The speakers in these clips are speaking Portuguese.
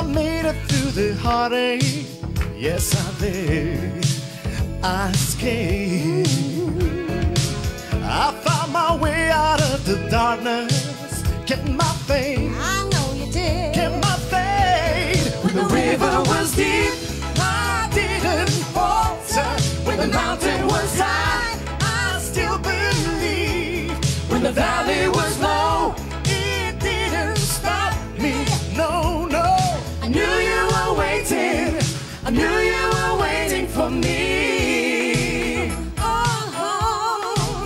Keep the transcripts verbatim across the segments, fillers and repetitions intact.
I made it through the heartache. Yes, I did. I escaped. I found my way out of the darkness. Kept my faith. I know you did. Kept my faith. When the river was deep, I didn't falter. When the mountain was high, I still believed. When the valley was low, it didn't stop me. No, no. I knew you were waiting. I knew you were waiting for me. Oh,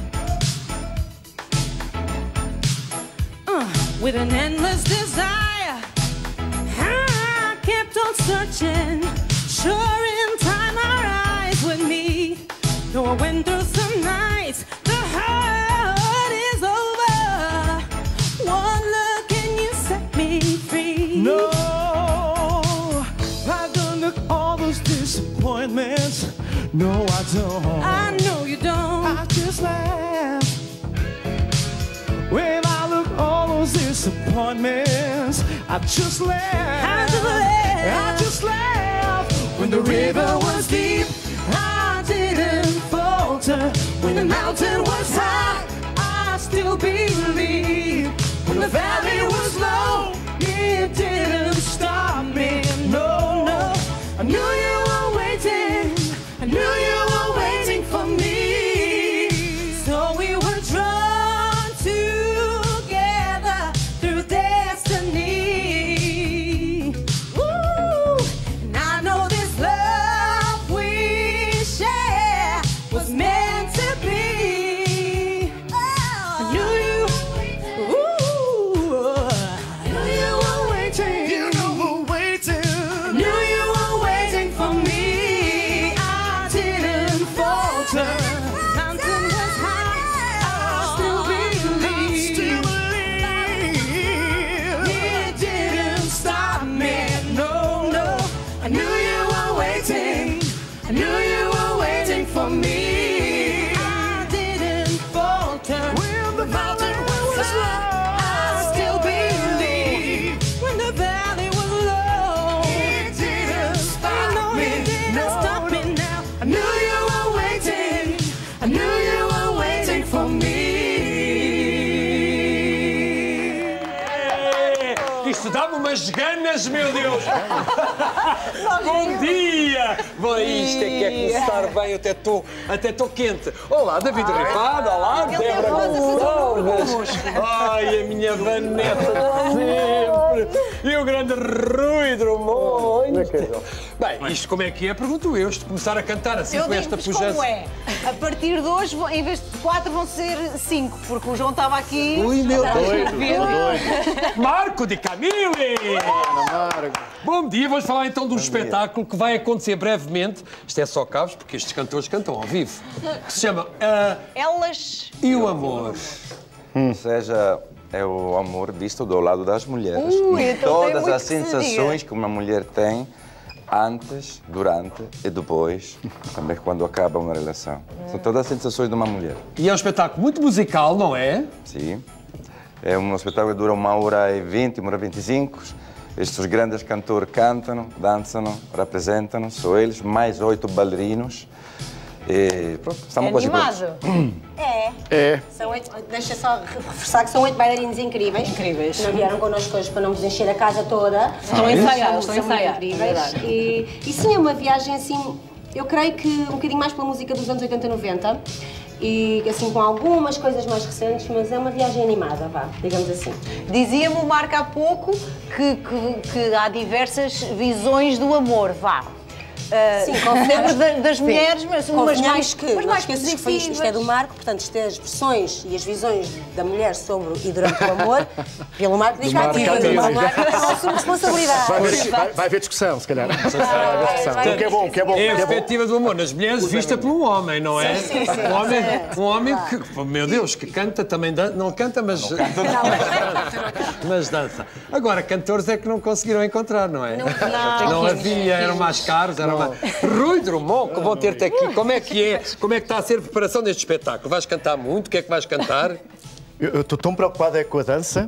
uh, with an endless desire, I kept on searching. Sure, in time our eyes would meet. Though I went through some nights, the hurt is over. One look and you set me free. no. I don't look all those disappointments. No, I don't. I know you don't. I just laugh. When I look all those disappointments, I just laugh. I just laugh. I just laugh. When the river was deep, I didn't falter. When the mountain was high, I still believe. When the valley was low, it didn't stop me. No, no. I knew you were waiting. I knew you were waiting for me. So we were drawn together through destiny. Ooh, and I know this love we share was meant to be. I knew you. Ooh, I knew you were waiting. You were waiting. I knew you were waiting for me. I didn't falter. Mountain was high. I still believe. Still believe. It didn't stop me. No, no. I knew you were waiting. I knew you were waiting for me. I didn't falter. When the mountain was high, I still believe. When the valley was low, It didn't stop no, me. it didn't No, stop me no. now. I knew you were waiting. I knew you were waiting for me. Isto dá-me umas ganas, meu Deus! Bom dia! Bom, isto é que é começar bem, eu até estou até estou quente. Olá, David Rifado, olá, Débora Gonçalves. Ai, a minha Vanessa de sempre. E o grande Rui Drummond. Bem, isto como é que é? Pergunto eu, isto de começar a cantar assim Eu com esta digo-vos pujança. como é. A partir de hoje, vão- em vez de quatro, vão ser cinco, porque o João estava aqui. Ui, meu Deus! Doido, Marco de Camille! Bom dia, vamos falar então de um espetáculo que vai acontecer brevemente. Isto é só cabos, porque estes cantores cantam ao vivo. Que se chama uh, Elas. E o Amor. Ou seja, é o amor visto do lado das mulheres. Ui, E então tem todas muito as que se sensações diga. que uma mulher tem antes, durante e depois, também quando acaba uma relação. São todas as sensações de uma mulher. E é um espetáculo muito musical, não é? Sim. É um espetáculo que dura uma hora e vinte, uma hora e vinte e cinco. Estes grandes cantores cantam, dançam, representam, são eles, mais oito bailarinos. E pronto, estamos É quase animado. É. É. São oito, deixa só reforçar que são oito bailarinos incríveis. Incríveis. Que não vieram connosco hoje para não vos encher a casa toda. Estão a ensaiar, estão a São muito ensaiar. incríveis. E, e sim, é uma viagem assim, eu creio que um bocadinho mais pela música dos anos oitenta e noventa. E assim com algumas coisas mais recentes, mas é uma viagem animada, vá, digamos assim. Dizia-me o Marco há pouco que, que, que há diversas visões do amor, vá. Uh, Sim, conhecemos da- das mulheres, mas umas Convenhamos mais, que, mas não mais esqueças que foi isto, isto é do positivas. Marco, portanto, isto é as expressões e as visões da mulher sobre e durante o amor, pelo Marco diz Marco que Cativo. o Marco é a nossa responsabilidade. Vai haver, vai, vai haver discussão, se calhar. Vai haver discussão. vai O que é bom, o que é bom. o É que a é bom. perspectiva do amor nas mulheres vista por um homem, não é? Sim, sim, sim. Um homem, um homem que, oh, meu Deus, que canta também, dan- não canta, mas, mas dança. Agora, cantores é que não conseguiram encontrar, não é? Não havia. Não havia, eram mais caros, eram mais... Rui Drummond, que vão ter-te aqui, como é que é? Como é que está a ser a preparação deste espetáculo? Vais cantar muito? O que é que vais cantar? Eu estou tão preocupado é com a dança.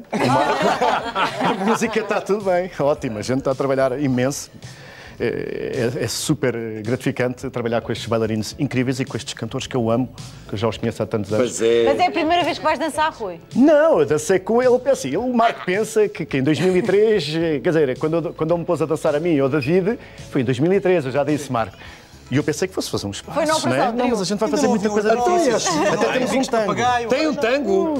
A música está tudo bem, ótimo. A gente está a trabalhar imenso. É, é, é super gratificante trabalhar com estes bailarinos incríveis e com estes cantores que eu amo, que eu já os conheço há tantos anos. Pois é. Mas é a primeira vez que vais dançar, Rui? Não, eu dancei com ele, assim, ele, o Marco pensa que, que em dois mil e três, quer dizer, quando, eu, quando ele me pôs a dançar a mim e ao David, foi em dois mil e três, eu já disse Marco. E eu pensei que fosse fazer uns passos, Foi na não operação, é? Não, mas a gente vai fazer não muita ouviu coisa as difícil. notícias. Até temos um tango. Tem um tango?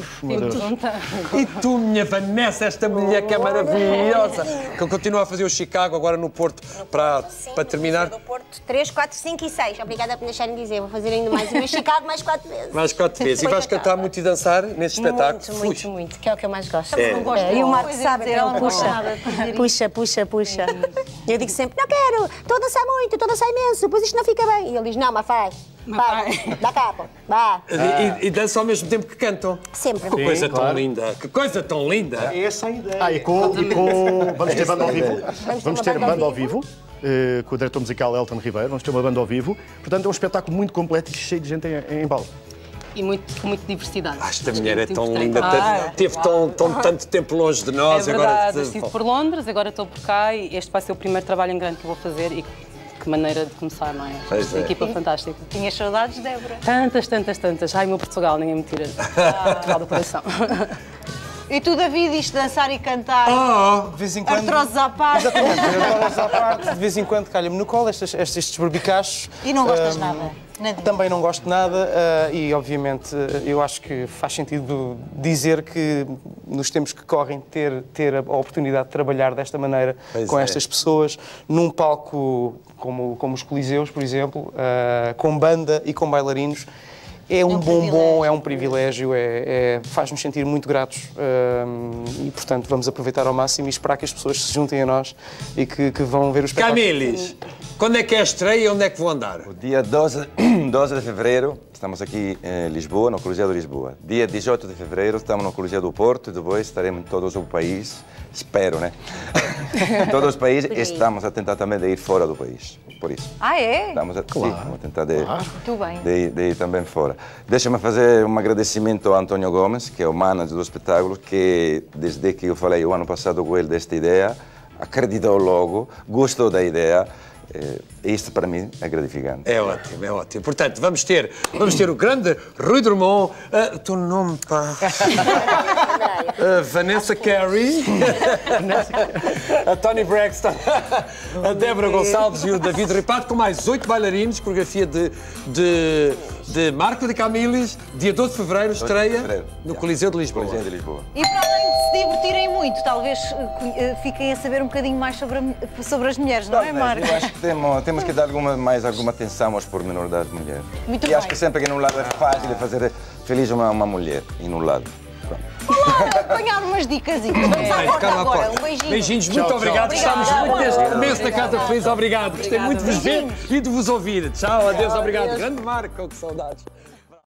E tu, minha Vanessa, esta mulher que é maravilhosa, que eu continuo a fazer o Chicago agora no Porto para, para terminar. Do Porto, três, quatro, cinco e seis. Obrigada por me deixarem dizer. Vou fazer ainda mais o meu Chicago mais quatro vezes. Mais quatro vezes. E vais cantar muito e dançar nesse espetáculo? Muito, muito, muito. Que é o que eu mais gosto. É. Não gosto É, e o Marco de sabe, dizer, então ela não gosta puxa. nada de fazer isso. Puxa, puxa, puxa. Eu digo sempre, não quero, estou a dançar muito, estou a dançar imenso, depois isto não fica bem. E ele diz, não, mas faz. Vai, dá capa, vá. E, e, e dançam ao mesmo tempo que cantam. Sempre. Que coisa Sim, tão claro. linda. Que coisa tão linda. É essa a ideia. Ah, e com, e com... Vamos ter banda ao vivo. Vamos Vamos ter ter uma banda ao vivo, eh, com o diretor musical Elton Ribeiro. Vamos ter uma banda ao vivo. Portanto, é um espetáculo muito completo e cheio de gente em, em embalo. E muito, com muita diversidade. Ah, esta Acho mulher que é muito tão importante. linda. Ah, Teve tão, tão, tanto tempo longe de é nós. verdade, agora... eu estive por Londres, agora estou por cá e este vai ser o primeiro trabalho em grande que eu vou fazer e que maneira de começar, não é? Pois Uma é. equipa fantástica. Tinhas saudades, Débora? Tantas, tantas, tantas. Ai, meu Portugal, ninguém me tira. Portugal do coração. E tu, David, isto de dançar e cantar, Oh, De vez em quando. artroses à parte, Exatamente, artroses à parte. De vez em quando calha-me no colo estes, estes, estes barbicachos. e não gostas Ahm, nada? Nadinha. Também não gosto de nada ah, e, obviamente, ah, eu acho que faz sentido dizer que nos tempos que correm ter, ter a oportunidade de trabalhar desta maneira Pois com é. estas pessoas, num palco como, como os Coliseus, por exemplo, ah, com banda e com bailarinos. É um, um bombom, privilégio. é um privilégio, é, é- faz-nos sentir muito gratos ahm, e, portanto, vamos aproveitar ao máximo e esperar que as pessoas se juntem a nós e que, que vão ver o espetáculo. Camilis, quando é que é a estreia e onde é que vou andar? O dia doze, doze de fevereiro, estamos aqui em Lisboa, no Coliseu de Lisboa. Dia dezoito de fevereiro, estamos no Coliseu do Porto e depois estaremos em todo o país. Espero, né? Todos os países e estamos a tentar também de ir fora do país. Por isso. Ah, é? Estamos a, sim, vamos a tentar de, Muito bem. de, ir- de ir também fora. Deixa-me fazer um agradecimento ao António Gomes, que é o manager do espetáculo, que desde que eu falei o ano passado com ele desta ideia, acreditou logo, gostou da ideia. Eh, Isto para mim é gratificante. É ótimo, é ótimo. Portanto, vamos ter, vamos ter o grande Rui Drummond, uh, o teu nome, pá. Uh, Vanessa Carey, a Tony Braxton, a Débora Gonçalves e o David Ripado, com mais oito bailarinos, coreografia de, de, de Marco de Camilis, dia doze de fevereiro, estreia fevereiro. no Coliseu de Lisboa. Coliseu de Lisboa. E para além de se divertirem muito, talvez eh, conhe- eh, fiquem a saber um bocadinho mais sobre, a- sobre as mulheres, não é, Marco? Eu acho que temos, temos que dar alguma, mais alguma atenção aos pormenores das mulheres. Muito e bem. acho que sempre que num lado é fácil de fazer feliz uma, uma mulher e num lado. Pronto. Apanhar umas dicas. Vamos à Vai, porta calma a agora. porta. Um beijinho. Beijinhos, muito obrigado. Estamos Obrigada. muito neste começo da Casa Feliz. Obrigado. Gostei muito de vos ver Beijinhos. e de vos ouvir. Tchau, adeus, obrigado. Grande Marco, que saudades.